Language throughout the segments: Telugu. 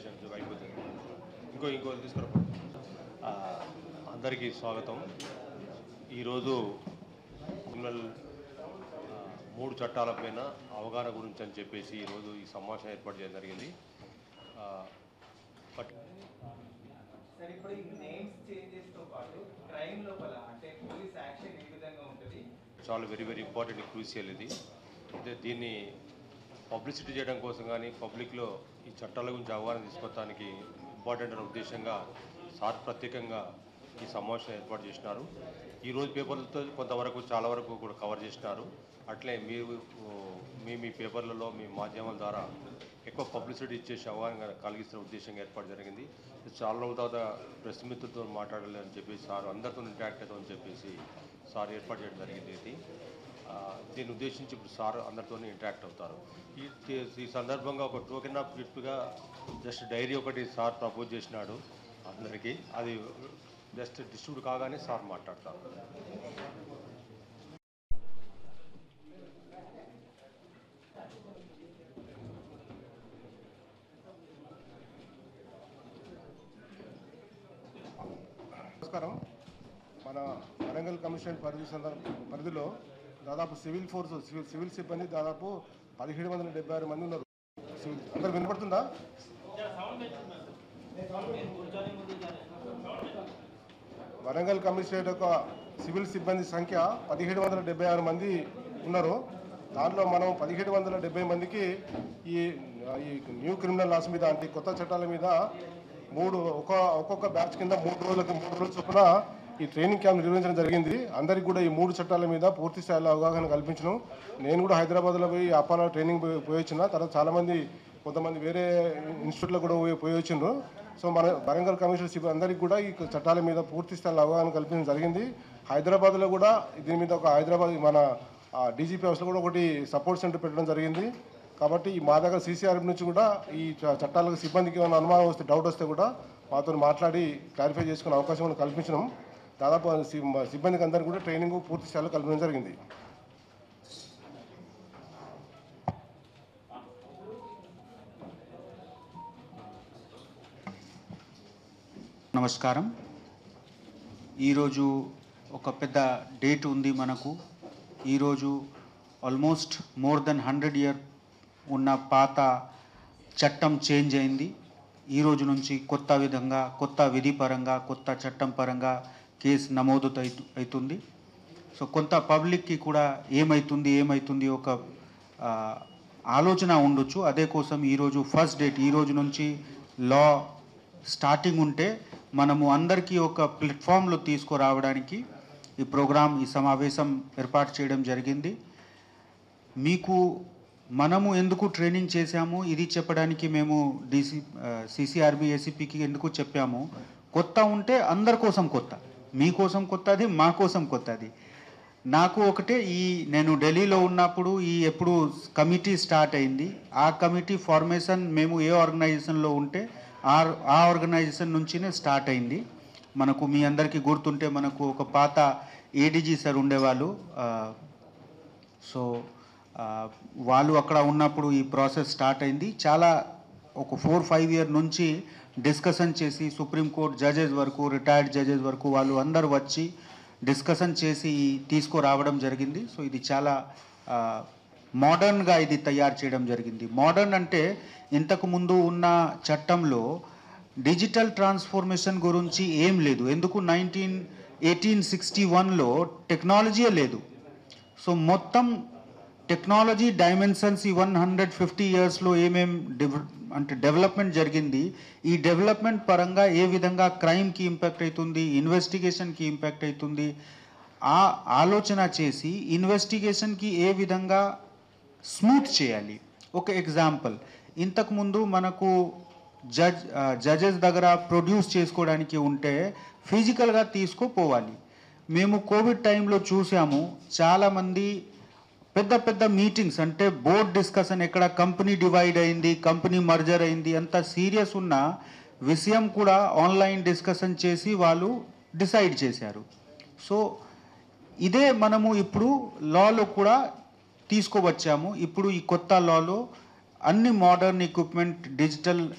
చేశాను అయిపోతుంది. ఇంకో తీసుకురా. అందరికీ స్వాగతం. ఈరోజు క్రిమినల్ 3 చట్టాలపైన అవగాహన గురించి అని చెప్పేసి ఈరోజు ఈ సమావేశం ఏర్పాటు చేయడం జరిగింది. చాలా వెరీ ఇంపార్టెంట్, క్రూషియల్ ఇది. దీన్ని పబ్లిసిటీ చేయడం కోసం కానీ పబ్లిక్లో ఈ చట్టాల గురించి అవగాహన తీసుకొచ్చడానికి ఇంపార్టెంట్ అనే ఉద్దేశంగా సార్ ప్రత్యేకంగా ఈ సమావేశం ఏర్పాటు చేసినారు. ఈరోజు పేపర్లతో కొంతవరకు చాలా వరకు కూడా కవర్ చేసినారు. అట్లే మీరు మీ పేపర్లలో మీ మాధ్యమాల ద్వారా ఎక్కువ పబ్లిసిటీ ఇచ్చేసి అవగాహన కలిగిస్తున్న ఉద్దేశంగా ఏర్పాటు జరిగింది. చాలా రోజుల తర్వాత ప్రెస్ మిత్రులతో మాట్లాడాలి అని చెప్పేసి సార్ అందరితో ఇంటరాక్ట్ అవుతామని చెప్పేసి సార్ ఏర్పాటు చేయడం జరిగింది. దీన్ని ఉద్దేశించి ఇప్పుడు సార్ అందరితో ఇంటరాక్ట్ అవుతారు. ఈ సందర్భంగా ఒక టోకెన్ ఆఫ్ గిఫ్ట్గా జస్ట్ డైరీ ఒకటి సార్ ప్రపోజ్ చేసినాడు అందరికీ. అది జస్ట్ డిస్ట్రిబ్యూట్ కాగానే సార్ మాట్లాడతారు. నమస్కారం. మన వరంగల్ కమిషన్ పరిధిలో దాదాపు సివిల్ సిబ్బంది దాదాపు 1776 మంది ఉన్నారు. అందరు వినపడుతుందా? వరంగల్ కమిషనరేట్ యొక్క సివిల్ సిబ్బంది సంఖ్య 1776 మంది ఉన్నారు. దాంట్లో మనం 1770 మందికి ఈ న్యూ క్రిమినల్ లాస్ మీద అంటే కొత్త చట్టాల మీద ఒక్కొక్క బ్యాచ్ కింద 3 రోజుల చొప్పున ఈ ట్రైనింగ్ క్యాంప్ నిర్వహించడం జరిగింది. అందరికీ కూడా ఈ 3 చట్టాల మీద పూర్తి స్థాయిలో అవగాహన కల్పించడం. నేను కూడా హైదరాబాద్లో పోయి అపాలో ట్రైనింగ్ పోయి వచ్చిన తర్వాత చాలామంది కొంతమంది వేరే ఇన్స్టిట్యూట్లో కూడా పోయి వచ్చిండ్రు. సో మన వరంగల్ కమిషనర్ అందరికీ కూడా ఈ చట్టాల మీద పూర్తి స్థాయిలో అవగాహన కల్పించడం జరిగింది. హైదరాబాద్లో కూడా దీని మీద ఒక మన డీజీపీ హౌస్లో కూడా ఒకటి సపోర్ట్ సెంటర్ పెట్టడం జరిగింది. కాబట్టి మా దగ్గర సీసీఆర్ఎఫ్ నుంచి కూడా ఈ చట్టాలకు సిబ్బందికి ఏమైనా అనుమానం వస్తే డౌట్ వస్తే కూడా మాతో మాట్లాడి క్లారిఫై చేసుకునే అవకాశం కూడా కల్పించడం. దాదాపు సిబ్బందికి అందరికీ కూడా ట్రైనింగ్ పూర్తి స్థాయిలో కల్పించడం జరిగింది. నమస్కారం. ఈరోజు ఒక పెద్ద డేట్ ఉంది మనకు. ఈరోజు ఆల్మోస్ట్ మోర్ దెన్ 100 ఇయర్ ఉన్న పాత చట్టం చేంజ్ అయింది. ఈరోజు నుంచి కొత్త విధంగా కొత్త విధి పరంగా కొత్త చట్టం పరంగా కేసు నమోదు అవుతుంది. సో కొంత పబ్లిక్కి కూడా ఏమవుతుంది ఒక ఆలోచన ఉండొచ్చు. అదే కోసం ఈరోజు ఫస్ట్ డేట్, ఈరోజు నుంచి లా స్టార్టింగ్ ఉంటే మనము అందరికీ ఒక ప్లాట్ఫామ్లో తీసుకురావడానికి ఈ ప్రోగ్రాం ఈ సమావేశం ఏర్పాటు చేయడం జరిగింది. మీకు మనము ఎందుకు ట్రైనింగ్ చేశాము ఇది చెప్పడానికి మేము సిసిఆర్బి ఏసీపీకి ఎందుకు చెప్పాము. కొత్త ఉంటే అందరి కోసం కొత్త, మీకోసం కొత్తది, మా కోసం కొత్తది. నాకు ఒకటే, నేను ఢిల్లీలో ఉన్నప్పుడు ఎప్పుడు కమిటీ స్టార్ట్ అయింది. ఆ కమిటీ ఫార్మేషన్ మేము ఏ ఆర్గనైజేషన్లో ఉంటే ఆ ఆర్గనైజేషన్ నుంచినే స్టార్ట్ అయింది. మనకు మీ అందరికీ గుర్తుంటే మనకు ఒక పాత ఏడీజీ సార్ ఉండేవాళ్ళు. సో వాళ్ళు అక్కడ ఉన్నప్పుడు ఈ ప్రాసెస్ స్టార్ట్ అయింది. చాలా ఒక 4-5 ఇయర్ నుంచి డిస్కషన్ చేసి సుప్రీంకోర్టు జడ్జెస్ వరకు, రిటైర్డ్ జడ్జెస్ వరకు వాళ్ళు అందరూ వచ్చి డిస్కషన్ చేసి తీసుకురావడం జరిగింది. సో ఇది చాలా మోడర్న్గా ఇది తయారు చేయడం జరిగింది. మోడర్న్ అంటే ఇంతకు ముందు ఉన్న చట్టంలో డిజిటల్ ట్రాన్స్ఫర్మేషన్ గురించి ఏం లేదు. ఎందుకు 1861లో టెక్నాలజీయే లేదు. సో మొత్తం టెక్నాలజీ డైమెన్షన్స్ ఈ 150 ఇయర్స్లో అంటే డెవలప్మెంట్ జరిగింది. ఈ డెవలప్మెంట్ పరంగా ఏ విధంగా క్రైమ్కి ఇంపాక్ట్ అవుతుంది, ఇన్వెస్టిగేషన్కి ఇంపాక్ట్ అవుతుంది, ఆ ఆలోచన చేసి ఇన్వెస్టిగేషన్కి ఏ విధంగా స్మూత్ చేయాలి. ఒక ఎగ్జాంపుల్, ఇంతకుముందు మనకు జడ్జెస్ దగ్గర ప్రొడ్యూస్ చేసుకోవడానికి ఉంటే ఫిజికల్గా తీసుకుపోవాలి. మేము కోవిడ్ టైంలో చూసాము, చాలామంది పెద్ద మీటింగ్స్ అంటే బోర్డ్ డిస్కషన్, ఎక్కడ కంపెనీ డివైడ్ అయింది, కంపెనీ మర్జర్ అయింది, అంత సీరియస్ ఉన్న విషయం కూడా ఆన్లైన్ డిస్కషన్ చేసి వాళ్ళు డిసైడ్ చేశారు. సో ఇదే మనము ఇప్పుడు లాలో కూడా తీసుకువచ్చాము. ఇప్పుడు ఈ కొత్త లాలో అన్ని modern equipment, digital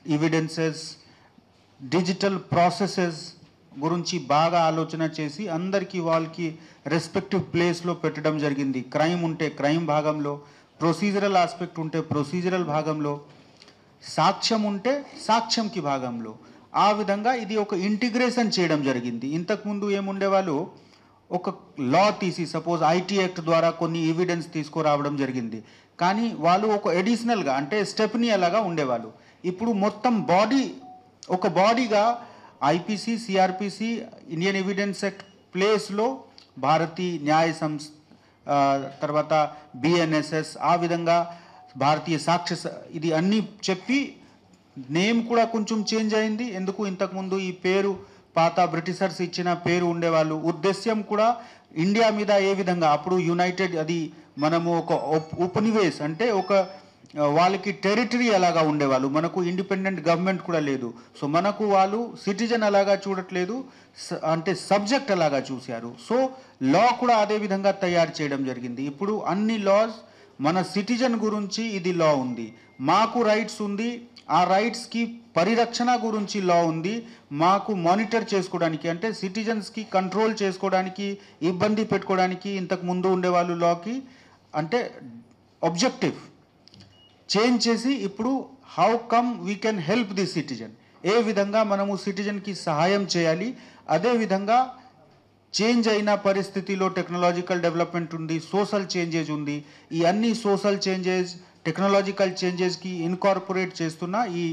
evidences, digital processes గురించి బాగా ఆలోచన చేసి అందరికీ వాళ్ళకి రెస్పెక్టివ్ ప్లేస్లో పెట్టడం జరిగింది. క్రైమ్ ఉంటే క్రైమ్ భాగంలో, ప్రొసీజరల్ ఆస్పెక్ట్ ఉంటే ప్రొసీజరల్ భాగంలో, సాక్ష్యం ఉంటే సాక్ష్యంకి భాగంలో. ఆ విధంగా ఇది ఒక ఇంటిగ్రేషన్ చేయడం జరిగింది. ఇంతకుముందు ఏముండేవాళ్ళు ఒక లా తీసి సపోజ్ ఐటీ యాక్ట్ ద్వారా కొన్ని ఎవిడెన్స్ తీసుకురావడం జరిగింది, కానీ వాళ్ళు ఒక అడిషనల్గా అంటే స్టెప్ని అలాగా ఉండేవాళ్ళు. ఇప్పుడు మొత్తం ఒక బాడీగా IPC, CrPC, Indian evidence act ప్లేస్లో భారతీయ న్యాయ సంస్థ, తర్వాత బిఎన్ఎస్ఎస్, ఆ విధంగా భారతీయ సాక్ష్య ఇది అన్నీ చెప్పి నేమ్ కూడా కొంచెం చేంజ్ అయింది. ఎందుకు ఇంతకుముందు ఈ పేరు పాత బ్రిటిషర్స్ ఇచ్చిన పేరు ఉండేవాళ్ళు. ఉద్దేశ్యం కూడా ఇండియా మీద ఏ విధంగా అప్పుడు యునైటెడ్ అది మనము ఒక ఉపనివేశ్ అంటే ఒక వాళ్ళకి టెరిటరీ అలాగా ఉండేవాళ్ళు. మనకు ఇండిపెండెంట్ గవర్నమెంట్ కూడా లేదు. సో మనకు వాళ్ళు సిటిజన్ అలాగా చూడట్లేదు, అంటే సబ్జెక్ట్ అలాగా చూశారు. సో లా కూడా అదే విధంగా తయారు చేయడం జరిగింది. ఇప్పుడు అన్ని లాస్ మన సిటిజన్ గురించి ఇది లా ఉంది, మాకు రైట్స్ ఉంది, ఆ రైట్స్కి పరిరక్షణ గురించి లా ఉంది, మాకు మానిటర్ చేసుకోవడానికి అంటే సిటిజన్స్కి కంట్రోల్ చేసుకోవడానికి, ఇబ్బంది పెట్టుకోవడానికి ఇంతకు ముందు ఉండేవాళ్ళు లాకి అంటే ఆబ్జెక్టివ్ చేంజ్ చేసి ఇప్పుడు how come we can help the citizen, ఏ విధంగా మనము సిటిజన్కి సహాయం చేయాలి. అదేవిధంగా చేంజ్ అయిన పరిస్థితిలో టెక్నాలజికల్ డెవలప్మెంట్ ఉంది, సోషల్ చేంజెస్ ఉంది. ఈ అన్ని సోషల్ చేంజెస్, టెక్నాలజికల్ చేంజెస్కి ఇన్కార్పొరేట్ చేస్తున్న ఈ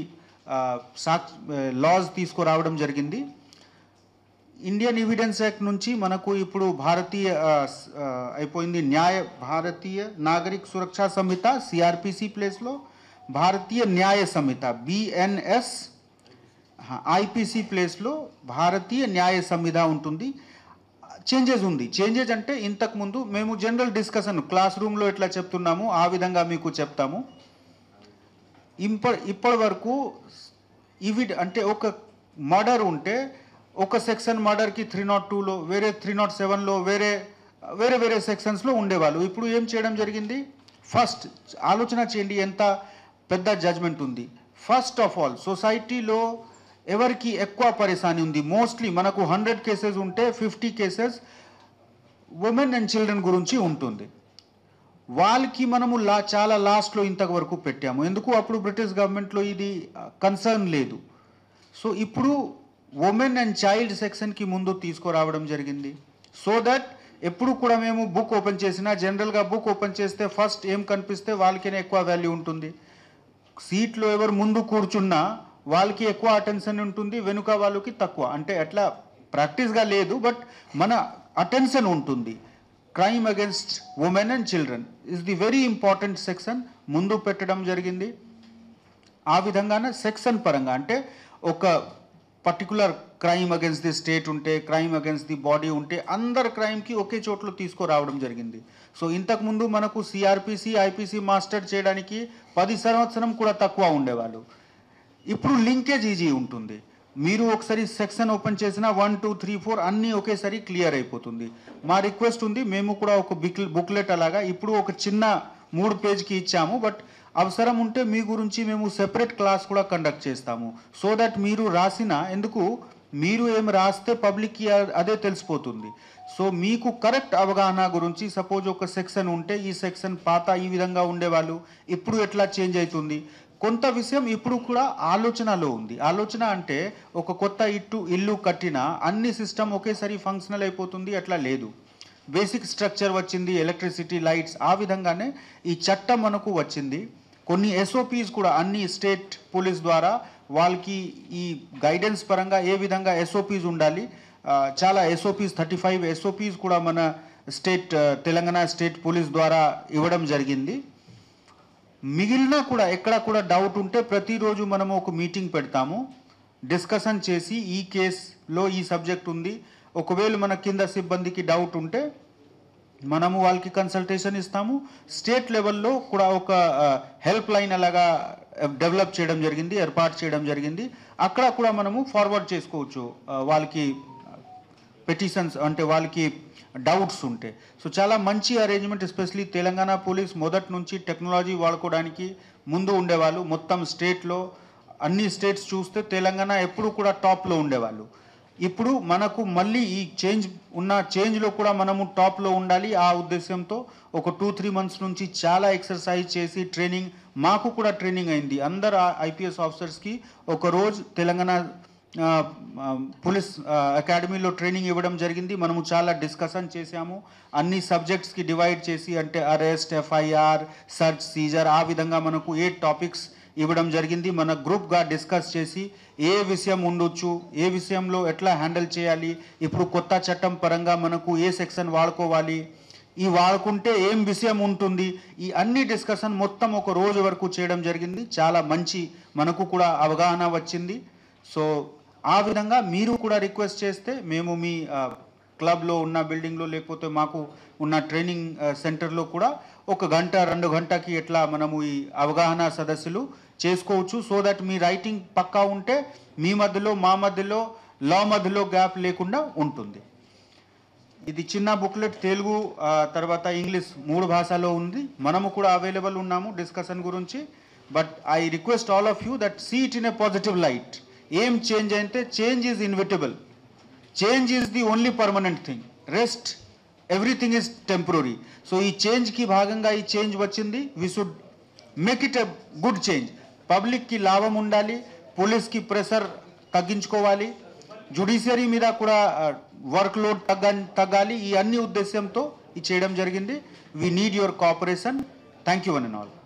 లాస్ తీసుకురావడం జరిగింది. ఇండియన్ ఎవిడెన్స్ యాక్ట్ నుంచి మనకు ఇప్పుడు భారతీయ అయిపోయింది భారతీయ నాగరిక సురక్షా సంహిత సిఆర్పిసి ప్లేస్లో భారతీయ న్యాయ సంహిత బిఎన్ఎస్, ఐపీసీ ప్లేస్లో భారతీయ న్యాయ సంహిత ఉంటుంది. చేంజెస్ ఉంది. చేంజెస్ అంటే ఇంతకుముందు మేము జనరల్ డిస్కషన్ క్లాస్ రూమ్లో ఎట్లా చెప్తున్నాము ఆ విధంగా మీకు చెప్తాము. ఇప్పటి వరకు ఇవి అంటే ఒక మర్డర్ ఉంటే ఒక సెక్షన్ మర్డర్కి 302లో, వేరే 307లో, వేరే వేరే సెక్షన్స్లో ఉండేవాళ్ళు. ఇప్పుడు ఏం చేయడం జరిగింది, ఫస్ట్ ఆలోచన చేయండి ఎంత పెద్ద జడ్జ్మెంట్ ఉంది. ఫస్ట్ ఆఫ్ ఆల్ సొసైటీలో ఎవరికి ఎక్కువ పరేషాని ఉంది, మోస్ట్లీ మనకు 100 కేసెస్ ఉంటే 50 కేసెస్ ఉమెన్ అండ్ చిల్డ్రన్ గురించి ఉంటుంది. వాళ్ళకి మనము చాలా లాస్ట్లో ఇంతవరకు పెట్టాము. ఎందుకు అప్పుడు బ్రిటిష్ గవర్నమెంట్లో ఇది కన్సర్న్ లేదు. సో ఇప్పుడు ఉమెన్ అండ్ చైల్డ్ సెక్షన్కి ముందు తీసుకురావడం జరిగింది. సో దట్ ఎప్పుడు కూడా మేము బుక్ ఓపెన్ చేసినా జనరల్గా బుక్ ఓపెన్ చేస్తే ఫస్ట్ ఏం కనిపిస్తే వాళ్ళకైనా ఎక్కువ వాల్యూ ఉంటుంది. సీట్లో ఎవరు ముందు కూర్చున్నా వాళ్ళకి ఎక్కువ అటెన్షన్ ఉంటుంది, వెనుక వాళ్ళకి తక్కువ. అంటే అట్లా ప్రాక్టీస్గా లేదు, బట్ మన అటెన్షన్ ఉంటుంది. Crime against women and children is the very important section ముందు పెట్టడం జరిగింది. ఆ విధంగానే సెక్షన్ పరంగా అంటే ఒక particular crime against the state ఉంటే, క్రైమ్ అగేన్స్ట్ ది బాడీ ఉంటే అందరు క్రైమ్కి ఒకే చోట్లో తీసుకురావడం జరిగింది. సో ఇంతకుముందు మనకు సిఆర్పిసి, ఐపీసీ మాస్టర్ చేయడానికి 10 సంవత్సరం కూడా తక్కువ ఉండేవాళ్ళు. ఇప్పుడు లింకేజ్ ఈజీ ఉంటుంది. మీరు ఒకసారి సెక్షన్ ఓపెన్ చేసిన 1, 2, 3, 4 అన్నీ ఒకేసారి క్లియర్ అయిపోతుంది. మా రిక్వెస్ట్ ఉంది, మేము కూడా ఒక బుక్లెట్ అలాగా ఇప్పుడు ఒక చిన్న 3 పేజ్కి ఇచ్చాము, బట్ అవసరం ఉంటే మీ గురించి మేము సెపరేట్ క్లాస్ కూడా కండక్ట్ చేస్తాము. సో దట్ మీరు రాసిన ఎందుకు మీరు ఏం రాస్తే పబ్లిక్కి అదే తెలిసిపోతుంది. సో మీకు కరెక్ట్ అవగాహన గురించి సపోజ్ ఒక సెక్షన్ ఉంటే ఈ సెక్షన్ పాత ఈ విధంగా ఉండేవాళ్ళు, ఇప్పుడు ఎట్లా చేంజ్ అవుతుంది, కొంత విషయం ఇప్పుడు కూడా ఆలోచనలో ఉంది. ఆలోచన అంటే ఒక కొత్త ఇల్లు కట్టినా అన్ని సిస్టమ్ ఒకేసారి ఫంక్షనల్ అయిపోతుంది, అట్లా లేదు. బేసిక్ స్ట్రక్చర్ వచ్చింది, ఎలక్ట్రిసిటీ, లైట్స్, ఆ విధంగానే ఈ చట్టం మనకు వచ్చింది. కొన్ని ఎస్ఓపీస్ కూడా అన్ని స్టేట్ పోలీస్ ద్వారా వాళ్ళకి ఈ గైడెన్స్ పరంగా ఏ విధంగా ఎస్ఓపీస్ ఉండాలి, చాలా ఎస్ఓపీస్ 35 ఎస్ఓపీస్ కూడా మన తెలంగాణ స్టేట్ పోలీస్ ద్వారా ఇవ్వడం జరిగింది. మిగిలిన కూడా ఎక్కడ కూడా డౌట్ ఉంటే ప్రతిరోజు మనము ఒక మీటింగ్ పెడతాము, డిస్కషన్ చేసి ఈ కేసులో ఈ సబ్జెక్ట్ ఉంది, ఒకవేళ మన కింద సిబ్బందికి డౌట్ ఉంటే మనము వాళ్ళకి కన్సల్టేషన్ ఇస్తాము. స్టేట్ లెవెల్లో కూడా ఒక హెల్ప్ లైన్ అలాగా డెవలప్ చేయడం జరిగింది, ఏర్పాటు చేయడం జరిగింది. అక్కడ కూడా మనము ఫార్వర్డ్ చేసుకోవచ్చు వాళ్ళకి పెటిషన్స్ అంటే వాళ్ళకి డౌట్స్ ఉంటే. సో చాలా మంచి అరేంజ్మెంట్. ఎస్పెషలీ తెలంగాణ పోలీస్ మొదటి నుంచి టెక్నాలజీ వాడుకోవడానికి ముందు ఉండేవాళ్ళు. మొత్తం స్టేట్లో అన్ని స్టేట్స్ చూస్తే తెలంగాణ ఎప్పుడు కూడా టాప్లో ఉండేవాళ్ళు. ఇప్పుడు మనకు మళ్ళీ ఈ చేంజ్లో కూడా మనము టాప్లో ఉండాలి. ఆ ఉద్దేశంతో ఒక 2-3 months నుంచి చాలా ఎక్సర్సైజ్ చేసి ట్రైనింగ్, మాకు కూడా ట్రైనింగ్ అయింది. అందరు IPS ఆఫీసర్స్కి ఒక రోజు తెలంగాణ పోలీస్ అకాడమీలో ట్రైనింగ్ ఇవ్వడం జరిగింది. మనము చాలా డిస్కషన్ చేశాము. అన్ని సబ్జెక్ట్స్కి డివైడ్ చేసి, అంటే అరెస్ట్, FIR, సర్చ్, సీజర్, ఆ విధంగా మనకు 8 టాపిక్స్ ఇవ్వడం జరిగింది. మన గ్రూప్గా డిస్కస్ చేసి ఏ విషయం ఉండొచ్చు, ఏ విషయంలో ఎట్లా హ్యాండిల్ చేయాలి, ఇప్పుడు కొత్త చట్టం పరంగా మనకు ఏ సెక్షన్ వాడుకోవాలి, ఈ వాడుకుంటే ఏం విషయం ఉంటుంది, ఈ అన్ని డిస్కషన్ మొత్తం ఒక రోజు వరకు చేయడం జరిగింది. చాలా మంచి మనకు కూడా అవగాహన వచ్చింది. సో ఆ విధంగా మీరు కూడా రిక్వెస్ట్ చేస్తే మేము మీ క్లబ్లో ఉన్న బిల్డింగ్లో లేకపోతే మాకు ఉన్న ట్రైనింగ్ సెంటర్లో కూడా 1 గంట 2 గంటకి ఎట్లా మనము ఈ అవగాహన సదస్సులు చేసుకోవచ్చు. సో దట్ మీ రైటింగ్ పక్కా ఉంటే మీ మధ్యలో మా మధ్యలో లా మధ్యలో గ్యాప్ లేకుండా ఉంటుంది. ఇది చిన్న బుక్లెట్, తెలుగు తర్వాత ఇంగ్లీష్ 3 భాషలో ఉంది. మనము కూడా అవైలబుల్ ఉన్నాము డిస్కషన్ గురించి. But I request all of you that see it in a positive light. ఏం చేంజ్ అయితే change is inevitable, change is the only permanent thing, rest everything is temporary. So ఈ చేంజ్కి భాగంగా ఈ చేంజ్ వచ్చింది. We should make it a good change. పబ్లిక్కి లాభం ఉండాలి, పోలీస్కి ప్రెషర్ తగ్గించుకోవాలి, జ్యుడిషియరీ మీద కూడా వర్క్ లోడ్ తగ్గాలి. ఈ అన్ని ఉద్దేశంతో ఇది చేయడం జరిగింది. We need your cooperation. Thank you one and all.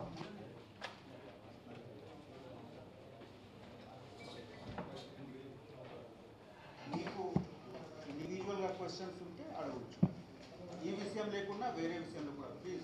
ఇండివిజువల్గా క్వశ్చన్స్ ఉంటే అడగవచ్చు, ఈ విషయం లేకుండా వేరే విషయంలో కూడా ప్లీజ్.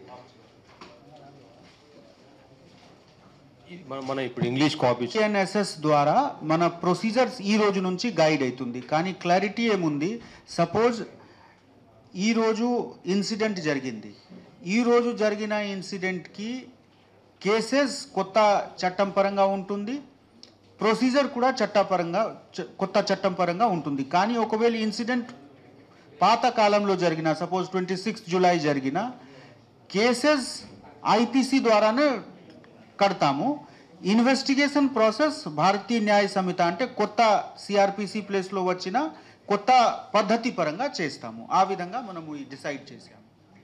మన ఇప్పుడు ఇంగ్లీష్ కాపీ NSS ద్వారా మన ప్రొసీజర్స్ ఈ రోజు నుంచి గైడ్ అవుతుంది. కానీ క్లారిటీ ఏముంది, సపోజ్ ఈరోజు ఇన్సిడెంట్ జరిగింది, ఈరోజు జరిగిన ఇన్సిడెంట్కి కేసెస్ కొత్త చట్టం పరంగా ఉంటుంది, ప్రొసీజర్ కూడా కొత్త చట్టం పరంగా ఉంటుంది. కానీ ఒకవేళ ఇన్సిడెంట్ పాత కాలంలో జరిగిన, సపోజ్ 26 జూలై జరిగిన కేసెస్ IPC ద్వారానే కడతాము. ఇన్వెస్టిగేషన్ ప్రాసెస్ భారతీయ న్యాయ సమితి అంటే కొత్త CRPC ప్లేస్లో వచ్చిన కొత్త పద్ధతి పరంగా చేస్తాము. ఆ విధంగా మనము డిసైడ్ చేసాము.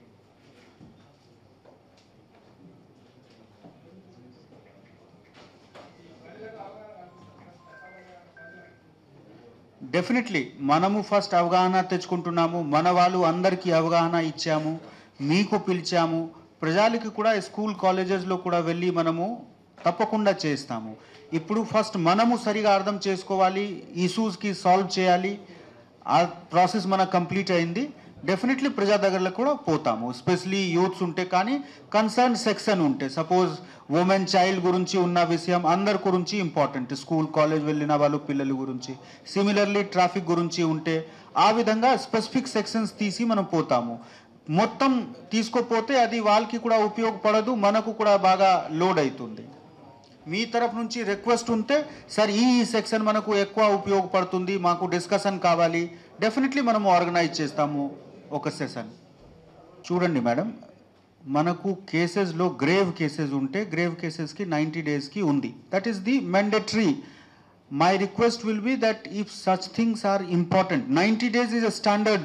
డెఫినెట్లీ మనము ఫస్ట్ అవగాహన తెచ్చుకుంటున్నాము. మన వాళ్ళు అందరికీ అవగాహన ఇచ్చాము, మీకు పిలిచాము, ప్రజలకి కూడా స్కూల్ కాలేజెస్లో కూడా వెళ్ళి మనము తప్పకుండా చేస్తాము. ఇప్పుడు ఫస్ట్ మనము సరిగా అర్థం చేసుకోవాలి, ఇష్యూస్కి సాల్వ్ చేయాలి. ఆ ప్రాసెస్ మనకు కంప్లీట్ అయింది. డెఫినెట్లీ ప్రజా దగ్గరలో కూడా పోతాము, ఎస్పెషలీ యూత్స్ ఉంటే. కానీ కన్సర్న్ సెక్షన్ ఉంటే, సపోజ్ ఉమెన్ చైల్డ్ గురించి ఉన్న విషయం అందరి గురించి ఇంపార్టెంట్, స్కూల్ కాలేజ్ వెళ్ళిన వాళ్ళు పిల్లల గురించి, సిమిలర్లీ ట్రాఫిక్ గురించి ఉంటే, ఆ విధంగా స్పెసిఫిక్ సెక్షన్స్ తీసి మనం పోతాము. మొత్తం తీసుకోపోతే అది వాళ్ళకి కూడా ఉపయోగపడదు, మనకు కూడా బాగా లోడ్ అవుతుంది. మీ తరఫు నుంచి రిక్వెస్ట్ ఉంటే, సార్ ఈ సెక్షన్ మనకు ఎక్కువ ఉపయోగపడుతుంది, మాకు డిస్కషన్ కావాలి, డెఫినెట్లీ మనము ఆర్గనైజ్ చేస్తాము ఒక సెషన్. చూడండి మేడం, మనకు కేసెస్లో గ్రేవ్ కేసెస్ ఉంటే గ్రేవ్ కేసెస్కి 90 daysకి ఉంది. That is the mandatory. My request will be that if such things are important, 90 days is a standard.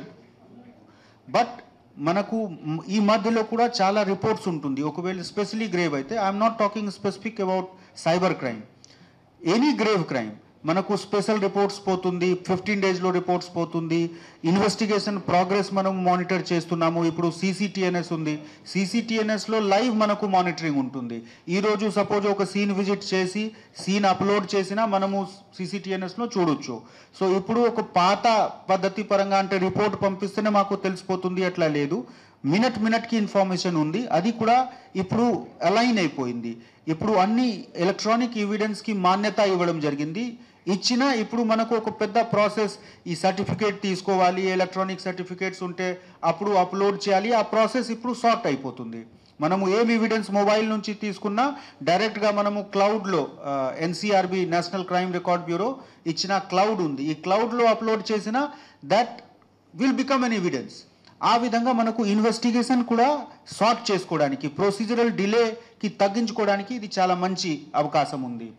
But మనకు ఈ మధ్యలో కూడా చాలా రిపోర్ట్స్ ఉంటుంది. ఒకవేళ స్పెషలీ గ్రేవ్ అయితే, I'm not talking specific about cyber crime, any grave crime మనకు స్పెషల్ రిపోర్ట్స్ పోతుంది, 15 daysలో రిపోర్ట్స్ పోతుంది. ఇన్వెస్టిగేషన్ ప్రోగ్రెస్ మనం మానిటర్ చేస్తున్నాము. ఇప్పుడు CCTNS ఉంది, CCTNSలో లైవ్ మనకు మానిటరింగ్ ఉంటుంది. ఈరోజు సపోజ్ ఒక సీన్ విజిట్ చేసి సీన్ అప్లోడ్ చేసినా మనము CCTNSలో చూడొచ్చు. సో ఇప్పుడు ఒక పాత పద్ధతి పరంగా అంటే రిపోర్ట్ పంపిస్తేనే మాకు తెలిసిపోతుంది, అట్లా లేదు. మినిట్కి ఇన్ఫర్మేషన్ ఉంది, అది కూడా ఇప్పుడు అలైన్ అయిపోయింది. ఇప్పుడు అన్ని ఎలక్ట్రానిక్ ఎవిడెన్స్కి మాన్యత ఇవ్వడం జరిగింది. ఇచ్చినా ఇప్పుడు మనకు ఒక పెద్ద ప్రాసెస్, ఈ సర్టిఫికేట్ తీసుకోవాలి, ఎలక్ట్రానిక్ సర్టిఫికేట్స్ ఉంటే అప్పుడు అప్లోడ్ చేయాలి. ఆ ప్రాసెస్ ఇప్పుడు సార్ట్ అయిపోతుంది. మనము ఏం ఎవిడెన్స్ మొబైల్ నుంచి తీసుకున్నా డైరెక్ట్గా మనము క్లౌడ్లో, NCRB national crime record bureau ఇచ్చిన క్లౌడ్ ఉంది, ఈ క్లౌడ్లో అప్లోడ్ చేసినా that will become an evidence. ఆ విధంగా మనకు ఇన్వెస్టిగేషన్ కూడా సార్ట్ చేసుకోవడానికి, ప్రొసీజరల్ డిలేకి తగ్గించుకోవడానికి ఇది చాలా మంచి అవకాశం ఉంది. ఇప్పుడు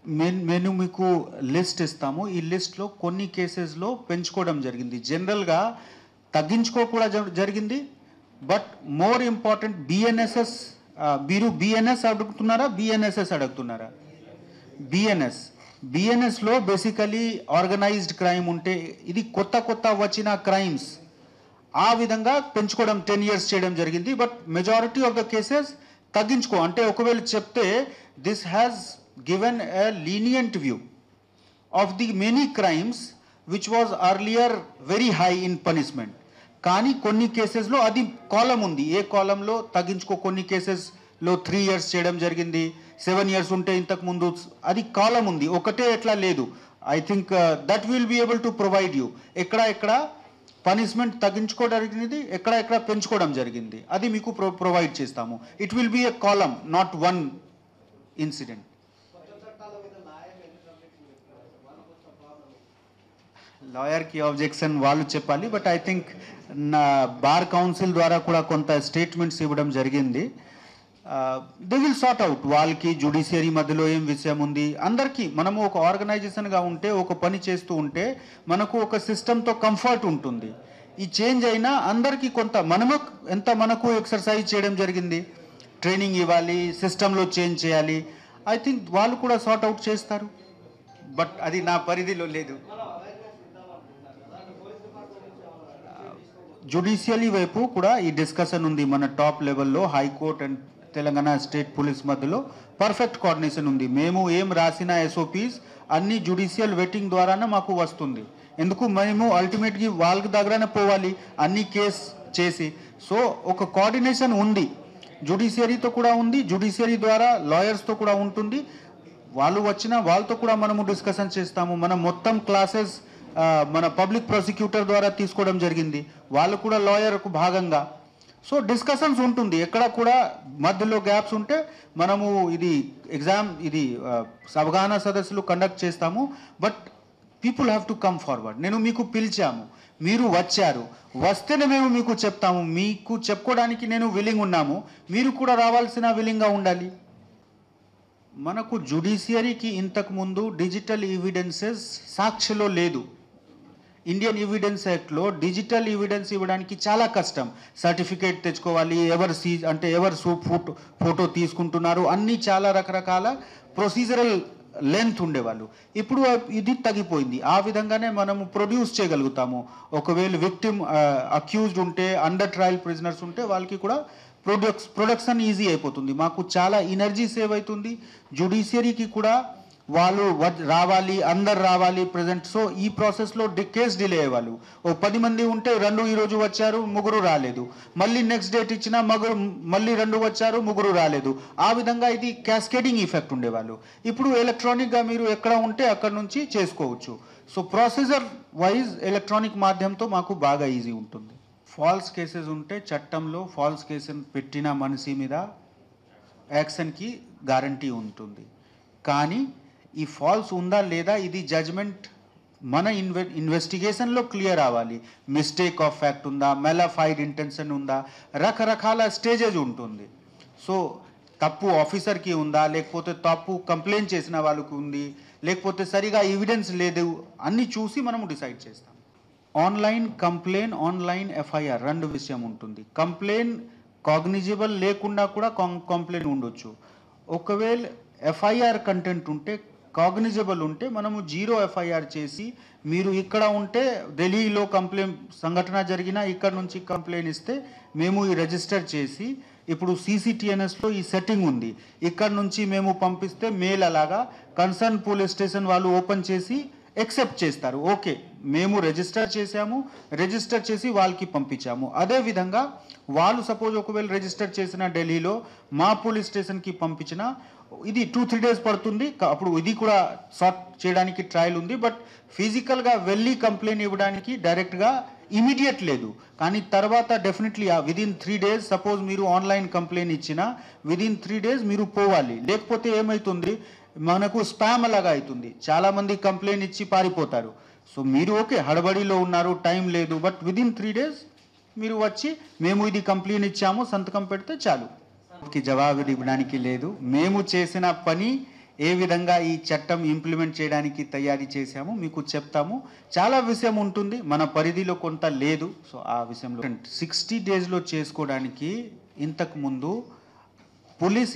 మేము మీకు లిస్ట్ ఇస్తాము. ఈ లిస్ట్లో కొన్ని కేసెస్లో పెంచుకోవడం జరిగింది, జనరల్గా తగ్గించుకో కూడా జరిగింది. బట్ మోర్ ఇంపార్టెంట్ బిఎన్ఎస్ఎస్, మీరు బిఎన్ఎస్ అడుగుతున్నారా బిఎన్ఎస్ఎస్ అడుగుతున్నారా? బిఎన్ఎస్లో బేసికలీ ఆర్గనైజ్డ్ క్రైమ్ ఉంటే, ఇది కొత్త వచ్చిన క్రైమ్స్, ఆ విధంగా పెంచుకోవడం 10 years చేయడం జరిగింది. But majority of the cases తగ్గించుకో అంటే ఒకవేళ చెప్తే this has given a lenient view of the many crimes which was earlier very high in punishment. కానీ కొన్ని కేసెస్లో అది కాలం ఉంది, ఏ కాలంలో తగ్గించుకో కొన్ని కేసెస్లో 3 years చేయడం జరిగింది, 7 years ఉంటే ఇంతకు ముందు అది కాలం ఉంది, ఒకటే ఎట్లా లేదు. I think that will be able to provide you ఎక్కడ పనిష్మెంట్ తగ్గించుకోవడం జరిగింది, ఎక్కడ పెంచుకోవడం జరిగింది, అది మీకు ప్రొవైడ్ చేస్తాము. It will be a column, not one incident. లాయర్కి ఆబ్జెక్షన్ వాళ్ళు చెప్పాలి, బట్ ఐ థింక్ నా బార్ కౌన్సిల్ ద్వారా కూడా కొంత స్టేట్మెంట్స్ ఇవ్వడం జరిగింది. దే విల్ సార్ట్ అవుట్, వాళ్ళకి జ్యుడిషియరీ మధ్యలో ఏం విషయం ఉంది, అందరికీ మనము ఒక ఆర్గనైజేషన్గా ఉంటే, ఒక పని చేస్తూ ఉంటే మనకు ఒక సిస్టంతో కంఫర్ట్ ఉంటుంది. ఈ చేంజ్ అయినా అందరికీ కొంత మనకు ఎక్సర్సైజ్ చేయడం జరిగింది, ట్రైనింగ్ ఇవ్వాలి, సిస్టంలో చేంజ్ చేయాలి. ఐ థింక్ వాళ్ళు కూడా సార్ట్ అవుట్ చేస్తారు, బట్ అది నా పరిధిలో లేదు. జ్యుడిషియరీ వైపు కూడా ఈ డిస్కషన్ ఉంది, మన టాప్ లెవెల్లో high court and Telangana state police మధ్యలో పర్ఫెక్ట్ కోఆర్డినేషన్ ఉంది. మేము ఏం రాసిన ఎస్ఓపీస్ అన్ని జ్యుడిషియల్ వెట్టింగ్ ద్వారానే మాకు వస్తుంది. ఎందుకు మేము అల్టిమేట్గా వాళ్ళ దగ్గరనే పోవాలి అన్ని కేస్ చేసి. సో ఒక కోఆర్డినేషన్ ఉంది, జ్యుడిషియరీతో కూడా ఉంది, జ్యుడిషియరీ ద్వారా లాయర్స్తో కూడా ఉంటుంది. వాళ్ళు వచ్చిన వాళ్ళతో కూడా మనము డిస్కషన్ చేస్తాము. మనం మొత్తం క్లాసెస్ మన పబ్లిక్ ప్రాసిక్యూటర్ ద్వారా తీసుకోవడం జరిగింది, వాళ్ళు కూడా లాయర్కు భాగంగా. సో డిస్కషన్స్ ఉంటుంది, ఎక్కడ కూడా మధ్యలో గ్యాప్స్ ఉంటే మనము ఇది అవగాహన సదస్సులు కండక్ట్ చేస్తాము. But people have to come forward. నేను మీకు పిలిచాము, మీరు వచ్చారు, వస్తేనే మేము మీకు చెప్తాము. మీకు చెప్పుకోవడానికి నేను విల్లింగ్ ఉన్నాము, మీరు కూడా రావాల్సిన విల్లింగ్గా ఉండాలి. మనకు జ్యుడిషియరీకి ఇంతకు ముందు డిజిటల్ ఎవిడెన్సెస్ సాక్షిలో లేదు. ఇండియన్ ఎవిడెన్స్ యాక్ట్లో డిజిటల్ ఎవిడెన్స్ ఇవ్వడానికి చాలా కష్టం. సర్టిఫికేట్ తెచ్చుకోవాలి, ఎవరు ఫోటో తీసుకుంటున్నారు, అన్నీ చాలా రకరకాల ప్రొసీజరల్ లెంత్ ఉండేవాళ్ళు. ఇప్పుడు ఇది తగ్గిపోయింది. ఆ విధంగానే మనము ప్రొడ్యూస్ చేయగలుగుతాము. ఒకవేళ విక్టిమ్ అక్యూజ్డ్ ఉంటే, అండర్ ట్రయల్ ప్రిజనర్స్ ఉంటే వాళ్ళకి కూడా ప్రొడక్షన్ ఈజీ అయిపోతుంది. మాకు చాలా ఎనర్జీ సేవ్ అవుతుంది. జ్యుడిషియరీకి కూడా వాళ్ళు రావాలి, అందరు రావాలి ప్రజెంట్. సో ఈ ప్రాసెస్లో కేసు డిలే అయ్యేవాళ్ళు. 10 మంది ఉంటే 2 ఈరోజు వచ్చారు, 3 రాలేదు. మళ్ళీ నెక్స్ట్ డేట్ ఇచ్చినా మళ్ళీ 2 వచ్చారు, 3 రాలేదు. ఆ విధంగా ఇది క్యాస్కేడింగ్ ఎఫెక్ట్ ఉండేవాళ్ళు. ఇప్పుడు ఎలక్ట్రానిక్గా మీరు ఎక్కడ ఉంటే అక్కడ నుంచి చేసుకోవచ్చు. సో ప్రొసీజర్ వైజ్ ఎలక్ట్రానిక్ మాధ్యమంతో మాకు బాగా ఈజీ ఉంటుంది. ఫాల్స్ కేసెస్ ఉంటే చట్టంలో ఫాల్స్ కేసును పెట్టిన మనిషి మీద యాక్షన్కి గ్యారంటీ ఉంటుంది. కానీ ఈ ఫాల్స్ ఉందా లేదా ఇది జడ్జ్మెంట్ మన ఇన్వెస్టిగేషన్లో క్లియర్ అవ్వాలి. మిస్టేక్ ఆఫ్ ఫ్యాక్ట్ ఉందా, మెలాఫైడ్ ఇంటెన్షన్ ఉందా, రకరకాల స్టేజెస్ ఉంటుంది. సో తప్పు ఆఫీసర్కి ఉందా, లేకపోతే తప్పు కంప్లైంట్ చేసిన వాళ్ళకి ఉంది, లేకపోతే సరిగా ఎవిడెన్స్ లేదు, అన్నీ చూసి మనము డిసైడ్ చేస్తాం. ఆన్లైన్ కంప్లైంట్, ఆన్లైన్ ఎఫ్ఐఆర్ 2 విషయం ఉంటుంది. కంప్లైంట్ కాగ్నిజిబుల్ లేకుండా కూడా కంప్లైంట్ ఉండొచ్చు. ఒకవేళ ఎఫ్ఐఆర్ కంటెంట్ ఉంటే, కాగ్నిజిబుల్ ఉంటే మనము 0 ఎఫ్ఐఆర్ చేసి, మీరు ఇక్కడ ఉంటే ఢిల్లీలో కంప్లైంట్ సంఘటన జరిగినా ఇక్కడ నుంచి కంప్లైంట్ ఇస్తే మేము ఈ రిజిస్టర్ చేసి, ఇప్పుడు CCTNSలో ఈ సెట్టింగ్ ఉంది, ఇక్కడ నుంచి మేము పంపిస్తే మెయిల్ అలాగా కన్సర్న్ పోలీస్ స్టేషన్ వాళ్ళు ఓపెన్ చేసి ఎక్సెప్ట్ చేస్తారు. ఓకే, మేము రిజిస్టర్ చేసి వాళ్ళకి పంపించాము. అదేవిధంగా వాళ్ళు సపోజ్ ఒకవేళ రిజిస్టర్ చేసిన ఢిల్లీలో మా పోలీస్ స్టేషన్కి పంపించిన ఇది 2-3 days పడుతుంది. అప్పుడు ఇది కూడా సార్ట్ చేయడానికి ట్రయల్ ఉంది. బట్ ఫిజికల్గా వెళ్ళి కంప్లైంట్ ఇవ్వడానికి డైరెక్ట్గా ఇమీడియట్ లేదు. కానీ తర్వాత డెఫినెట్లీ విదిన్ 3 days సపోజ్ మీరు ఆన్లైన్ కంప్లైంట్ ఇచ్చినా విదిన్ 3 days మీరు పోవాలి. లేకపోతే ఏమవుతుంది, మనకు స్పామ్ అలాగా అవుతుంది. చాలామంది కంప్లైంట్ ఇచ్చి పారిపోతారు. సో మీరు ఓకే హడబడిలో ఉన్నారు, టైం లేదు, బట్ విదిన్ 3 days మీరు వచ్చి మేము ఇది కంప్లైంట్ ఇచ్చాము సంతకం పెడితే చాలు. జవాబు ఇవ్వడానికి లేదు. మేము చేసిన పని ఏ విధంగా ఈ చట్టం ఇంప్లిమెంట్ చేయడానికి తయారీ చేశాము మీకు చెప్తాము. చాలా విషయం ఉంటుంది, మన పరిధిలో కొంత లేదు. సో ఆ విషయంలో 60 డేస్లో చేసుకోవడానికి ఇంతకుముందు పోలీస్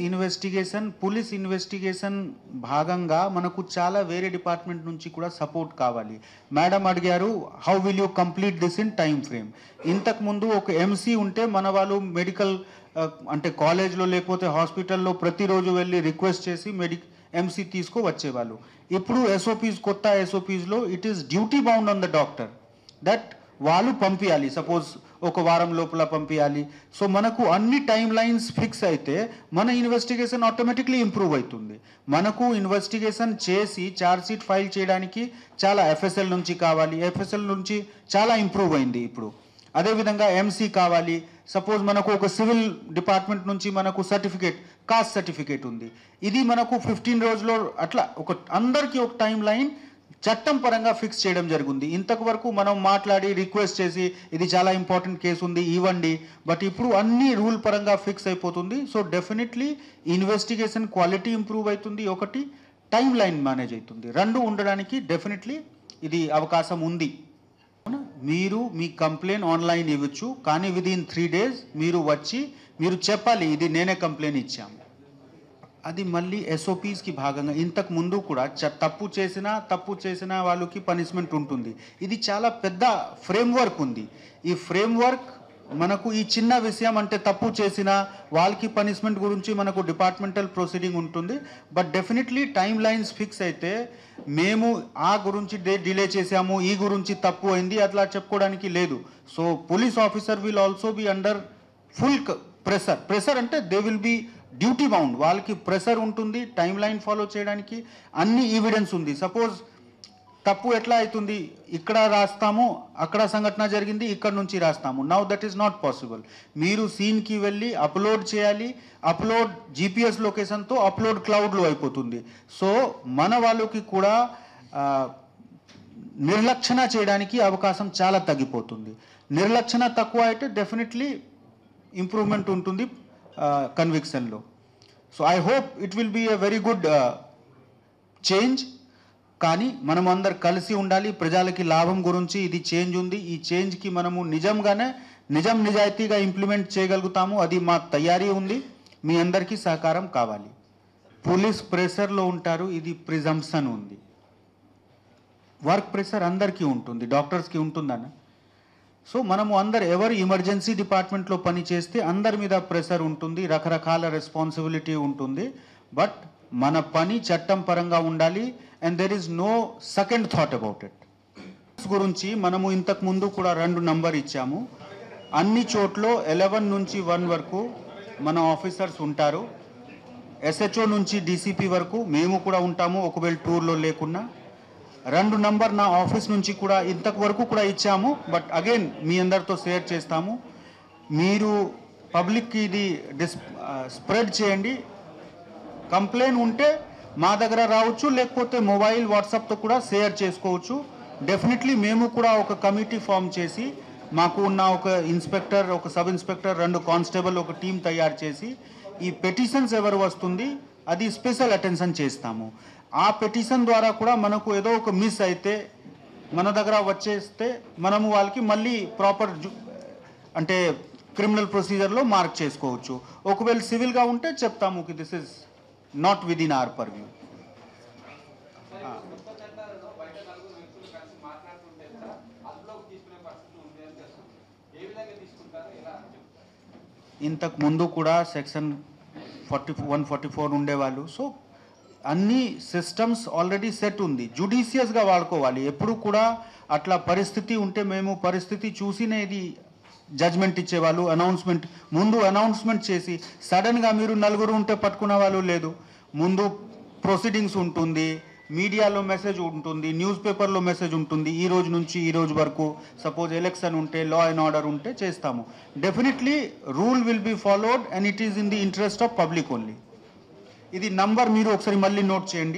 ఇన్వెస్టిగేషన్ భాగంగా మనకు చాలా వేరే డిపార్ట్మెంట్ నుంచి కూడా సపోర్ట్ కావాలి. మేడం అడిగారు how will you complete this in time frame. ఇంతకుముందు ఒక ఎంసీ ఉంటే మన వాళ్ళు మెడికల్ అంటే కాలేజ్లో లేకపోతే హాస్పిటల్లో ప్రతిరోజు వెళ్ళి రిక్వెస్ట్ చేసి ఎంసీ తీసుకో వచ్చేవాళ్ళు. ఇప్పుడు కొత్త ఎస్ఓపీస్లో it is duty bound on the doctor that వాళ్ళు పంపించాలి, సపోజ్ ఒక వారం లోపల పంపించాలి. సో మనకు అన్ని టైం లైన్స్ ఫిక్స్ అయితే మన ఇన్వెస్టిగేషన్ ఆటోమేటిక్లీ ఇంప్రూవ్ అవుతుంది. మనకు ఇన్వెస్టిగేషన్ చేసి ఛార్జ్ షీట్ ఫైల్ చేయడానికి చాలా ఎఫ్ఎస్ఎల్ నుంచి కావాలి, ఎఫ్ఎస్ఎల్ నుంచి చాలా ఇంప్రూవ్ అయింది ఇప్పుడు. అదేవిధంగా ఎంసీ కావాలి, సపోజ్ మనకు ఒక సివిల్ డిపార్ట్మెంట్ నుంచి మనకు కాస్ట్ సర్టిఫికేట్ ఉంది, ఇది మనకు 15 రోజుల్లో అట్లా అందరికీ ఒక టైం లైన్ చట్టం పరంగా ఫిక్స్ చేయడం జరిగింది. ఇంతకు వరకు మనం మాట్లాడి రిక్వెస్ట్ చేసి ఇది చాలా ఇంపార్టెంట్ కేసు ఉంది ఇవ్వండి, బట్ ఇప్పుడు అన్ని రూల్ పరంగా ఫిక్స్ అయిపోతుంది. So definitely investigation quality improve అవుతుంది, ఒకటి టైం లైన్ మేనేజ్ అవుతుంది, రెండు ఉండడానికి డెఫినెట్లీ ఇది అవకాశం ఉంది. మీరు మీ కంప్లైంట్ ఆన్లైన్ ఇవ్వచ్చు, కానీ విదిన్ 3 days మీరు వచ్చి మీరు చెప్పాలి ఇది నేనే కంప్లైంట్ ఇచ్చాము. అది మళ్ళీ ఎస్ఓపీస్కి భాగంగా ఇంతకు ముందు కూడా తప్పు చేసిన వాళ్ళకి పనిష్మెంట్ ఉంటుంది. ఇది చాలా పెద్ద ఫ్రేమ్వర్క్ ఉంది. ఈ ఫ్రేమ్వర్క్ మనకు ఈ చిన్న విషయం అంటే తప్పు చేసిన వాళ్ళకి పనిష్మెంట్ గురించి మనకు డిపార్ట్మెంటల్ ప్రొసీడింగ్ ఉంటుంది. But definitely time lines fix అయితే మేము ఆ గురించి డిలే చేసాము, ఈ గురించి తప్పు అయింది అట్లా చెప్పుకోవడానికి లేదు. So police officer will also be under full pressure అంటే they will be duty bound, వాళ్ళకి ప్రెషర్ ఉంటుంది టైం లైన్ ఫాలో చేయడానికి, అన్ని ఎవిడెన్స్ ఉంది. సపోజ్ తప్పు ఎట్లా అవుతుంది, ఇక్కడ రాస్తాము అక్కడ సంఘటన జరిగింది ఇక్కడ నుంచి రాస్తాము, now that is not possible. మీరు సీన్కి వెళ్ళి అప్లోడ్ చేయాలి, అప్లోడ్ జీపీఎస్ లొకేషన్తో అప్లోడ్ క్లౌడ్లో అయిపోతుంది. సో మన వాళ్ళకి కూడా నిర్లక్షణ చేయడానికి అవకాశం చాలా తగ్గిపోతుంది. నిర్లక్షణ తక్కువ అయితే డెఫినెట్లీ ఇంప్రూవ్మెంట్ ఉంటుంది కన్విక్షన్లో. So I hope it will be a very good change. కానీ మనం అందరు కలిసి ఉండాలి, ప్రజలకి లాభం గురించి ఇది చేంజ్ ఉంది, ఈ చేంజ్కి మనము నిజాయితీగా ఇంప్లిమెంట్ చేయగలుగుతాము, అది మా తయారీ ఉంది, మీ అందరికీ సహకారం కావాలి. పోలీస్ ప్రెషర్లో ఉంటారు, ఇది ప్రిజంప్షన్ ఉంది. వర్క్ ప్రెషర్ అందరికీ ఉంటుంది, డాక్టర్స్కి ఉంటుందన్న. సో మనము ఎవరు ఎమర్జెన్సీ డిపార్ట్మెంట్లో పని చేస్తే అందరి మీద ప్రెషర్ ఉంటుంది, రకరకాల రెస్పాన్సిబిలిటీ ఉంటుంది. బట్ మన పని చట్టం పరంగా ఉండాలి and there is no second thought about it. గురించి మనము ఇంతకు ముందు కూడా 2 నంబర్ ఇచ్చాము. అన్ని చోట్ల 11 నుంచి 1 వరకు మన ఆఫీసర్స్ ఉంటారు, ఎస్హెచ్ఓ నుంచి డీసీపీ వరకు మేము కూడా ఉంటాము ఒకవేళ టూర్లో లేకున్నా. 2 నంబర్ నా ఆఫీస్ నుంచి కూడా ఇంతకు వరకు కూడా ఇచ్చాము, బట్ అగైన్ మీ అందరితో షేర్ చేస్తాము. మీరు పబ్లిక్కి ఇది స్ప్రెడ్ చేయండి. కంప్లైంట్ ఉంటే మా దగ్గర రావచ్చు, లేకపోతే మొబైల్ వాట్సాప్తో కూడా షేర్ చేసుకోవచ్చు. డెఫినెట్లీ మేము కూడా ఒక కమిటీ ఫామ్ చేసి మాకు ఉన్న ఒక ఇన్స్పెక్టర్, ఒక సబ్ ఇన్స్పెక్టర్, 2 కానిస్టేబుల్ ఒక టీం తయారు చేసి ఈ పెటిషన్స్ ఎవరు వస్తుంది అది స్పెషల్ అటెన్షన్ చేస్తాము. ఆ పెటిషన్ ద్వారా కూడా మనకు ఏదో ఒక మిస్ అయితే మన దగ్గర వచ్చేస్తే మనము వాళ్ళకి మళ్ళీ ప్రాపర్ అంటే క్రిమినల్ ప్రొసీజర్లో మార్క్ చేసుకోవచ్చు. ఒకవేళ సివిల్గా ఉంటే చెప్తాము కి this is not within our purview. ఇంతకు ముందు కూడా సెక్షన్ 144 ఉండేవాళ్ళు. సో అన్ని సిస్టమ్స్ ఆల్రెడీ సెట్ ఉంది, జుడిషియస్గా వాడుకోవాలి. ఎప్పుడు కూడా అట్లా పరిస్థితి ఉంటే మేము పరిస్థితి చూసినే ఇది జడ్జ్మెంట్ ఇచ్చేవాళ్ళు. ముందు అనౌన్స్మెంట్ చేసి సడన్గా మీరు 4 ఉంటే పట్టుకునే వాళ్ళు లేదు. ముందు ప్రొసీడింగ్స్ ఉంటుంది, మీడియాలో మెసేజ్ ఉంటుంది, న్యూస్ పేపర్లో మెసేజ్ ఉంటుంది, ఈ రోజు నుంచి ఈ రోజు వరకు. సపోజ్ ఎలక్షన్ ఉంటే, లా అండ్ ఆర్డర్ ఉంటే చేస్తాము. Definitely rule will be followed and it is in the interest of public only. ఇది నంబర్ మీరు ఒకసారి మళ్ళీ నోట్ చేయండి,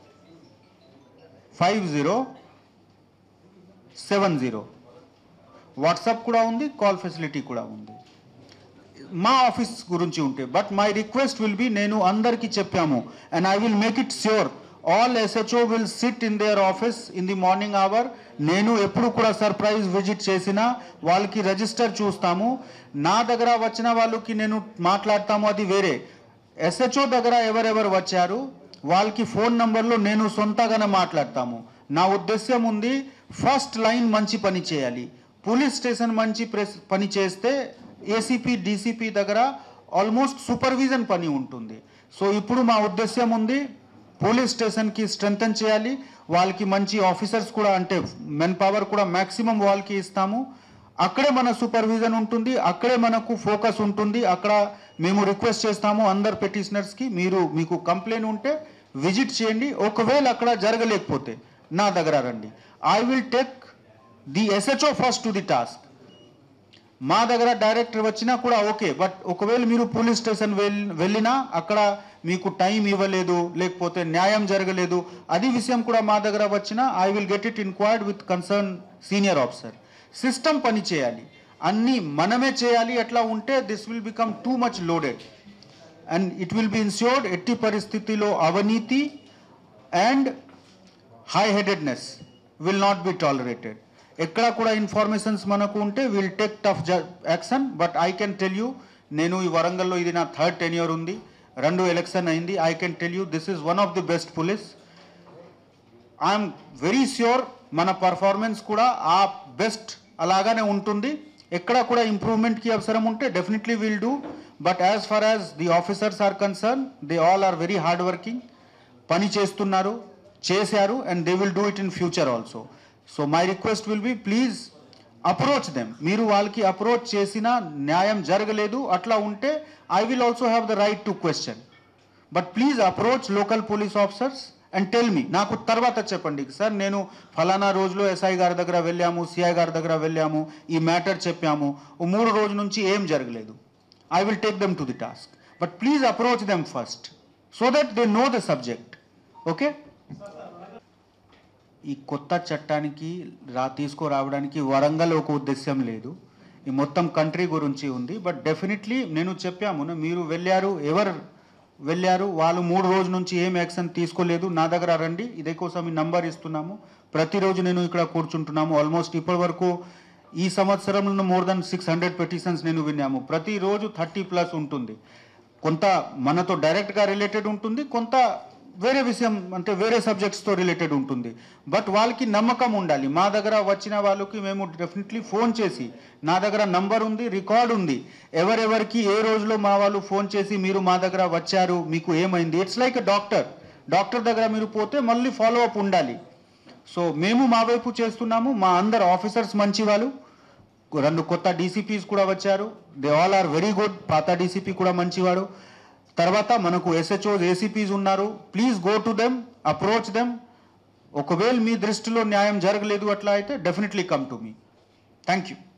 8712685070. వాట్సాప్ కూడా ఉంది, కాల్ ఫెసిలిటీ కూడా ఉంది మా ఆఫీస్ గురించి ఉంటే. But my request will be, నేను అందరికీ చెప్పాము and I will make it sure all SHO will sit in their office in the morning hour. నేను ఎప్పుడు కూడా సర్ప్రైజ్ విజిట్ చేసినా వాళ్ళకి రిజిస్టర్ చూస్తాము. నా దగ్గర వచ్చిన వాళ్ళకి నేను మాట్లాడతాము, అది వేరే. SHO దగ్గర ఎవరెవరు వచ్చారు వాళ్ళకి ఫోన్ నంబర్లో నేను సొంతగానే మాట్లాడతాము. నా ఉద్దేశ్యం ఉంది, ఫస్ట్ లైన్ మంచి పని చేయాలి. పోలీస్ స్టేషన్ మంచి పని చేస్తే ACP DCP దగ్గర ఆల్మోస్ట్ సూపర్విజన్ పని ఉంటుంది. సో ఇప్పుడు మా ఉద్దేశ్యం ఉంది, పోలీస్ స్టేషన్కి స్ట్రెంథన్ చేయాలి, వాళ్ళకి మంచి ఆఫీసర్స్ కూడా, అంటే మెన్ పవర్ కూడా మ్యాక్సిమం వాళ్ళకి ఇస్తాము. అక్కడే మన సూపర్విజన్ ఉంటుంది, అక్కడే మనకు ఫోకస్ ఉంటుంది. అక్కడ మేము రిక్వెస్ట్ చేస్తాము అందరు పెటిషనర్స్కి, మీకు కంప్లైంట్ ఉంటే విజిట్ చేయండి. ఒకవేళ అక్కడ జరగలేకపోతే నా దగ్గర రండి. I will take the SHO first to the task. మా దగ్గర డైరెక్టర్ వచ్చినా కూడా ఓకే, బట్ ఒకవేళ మీరు పోలీస్ స్టేషన్ వెళ్ళినా అక్కడ మీకు టైం ఇవ్వలేదు, లేకపోతే న్యాయం జరగలేదు, అది విషయం కూడా మా దగ్గర వచ్చినా I will get it inquired with concern senior officer. System పని చేయాలి, అన్నీ మనమే చేయాలి. అట్లా ఉంటే this will become too much loaded and it will be ensured. ఎట్టి పరిస్థితిలో అవినీతి and high headedness will not be tolerated. ఎక్కడ కూడా ఇన్ఫర్మేషన్స్ మనకు ఉంటే will take tough action. But I can tell you, నేను ఈ వరంగల్లో ఇది నా 3rd tenure ఉంది, 2 ఎలక్షన్ అయింది. I can tell you this is one of the best police. I'm very sure మన పర్ఫార్మెన్స్ కూడా ఆ బెస్ట్ అలాగానే ఉంటుంది. ఎక్కడ కూడా ఇంప్రూవ్మెంట్కి అవసరం ఉంటే definitely will do. But as far as the officers are concern, they all are very hard working, పని చేస్తున్నారు, చేశారు, and they will do it in future also. So my request will be, please approach them. మీరు వాళ్ళకి అప్రోచ్ చేసినా న్యాయం జరగలేదు అట్లా ఉంటే I will also have the right to question. But please approach local police officers and tell me. నాకు తర్వాత చెప్పండి, సార్ నేను ఫలానా రోజులో SI గారి దగ్గర వెళ్ళాము, CI గారి దగ్గర వెళ్ళాము, ఈ మ్యాటర్ చెప్పాము, 3 రోజుల నుంచి ఏం జరగలేదు. I will take them to the task. But please approach them first so that they know the subject. Okay, ఈ కొత్త చట్టానికి తీసుకురావడానికి వరంగల్ ఒక ఉద్దేశ్యం లేదు, ఈ మొత్తం కంట్రీ గురించి ఉంది. బట్ డెఫినెట్లీ నేను చెప్పాము, మీరు వెళ్ళారు, ఎవరు వెళ్ళారు, వాళ్ళు 3 రోజుల నుంచి ఏం యాక్షన్ తీసుకోలేదు, నా దగ్గర రండి, ఇదే కోసం ఈ నంబర్ ఇస్తున్నాము. ప్రతిరోజు నేను ఇక్కడ కూర్చుంటున్నాము. ఆల్మోస్ట్ ఇప్పటి వరకు ఈ సంవత్సరంలో మోర్ దెన్ 600 పెటిషన్స్ నేను విన్నాము. ప్రతిరోజు 30+ ఉంటుంది. కొంత మనతో డైరెక్ట్గా రిలేటెడ్ ఉంటుంది, కొంత వేరే విషయం అంటే వేరే సబ్జెక్ట్స్తో రిలేటెడ్ ఉంటుంది. బట్ వాళ్ళకి నమ్మకం ఉండాలి. మా దగ్గర వచ్చిన వాళ్ళకి మేము డెఫినెట్లీ ఫోన్ చేసి, నా దగ్గర నంబర్ ఉంది, రికార్డ్ ఉంది, ఎవరెవరికి ఏ రోజులో మా వాళ్ళు ఫోన్ చేసి మీరు మా దగ్గర వచ్చారు, మీకు ఏమైంది. ఇట్స్ లైక్ ఎ డాక్టర్ దగ్గర మీరు పోతే మళ్ళీ ఫాలో అప్ ఉండాలి. సో మేము మా వైపు చేస్తున్నాము. మా అందరు ఆఫీసర్స్ మంచి వాళ్ళు, 2 కొత్త DCPs కూడా వచ్చారు. They all are very good. పాత DCP కూడా మంచివాడు. తర్వాత మనకు SHOs ACPs ఉన్నారు. Please go to them, approach them. ఒకవేళ మీ దృష్టిలో న్యాయం జరగలేదు అట్లా అయితే definitely come to me. Thank you.